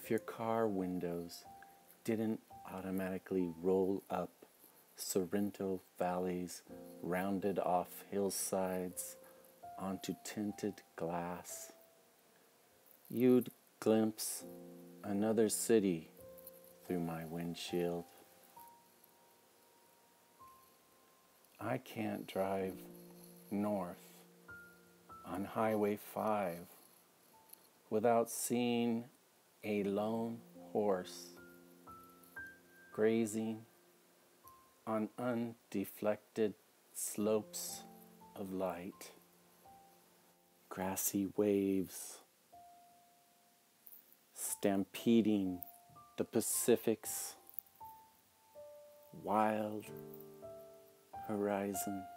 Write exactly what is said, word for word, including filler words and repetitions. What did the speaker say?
if your car windows didn't automatically roll up Sorrento Valley's rounded off hillsides onto tinted glass, you'd glimpse another city through my windshield. I can't drive north on Highway five without seeing a lone horse grazing on undeflected slopes of light, grassy waves stampeding the Pacific's wild horizon.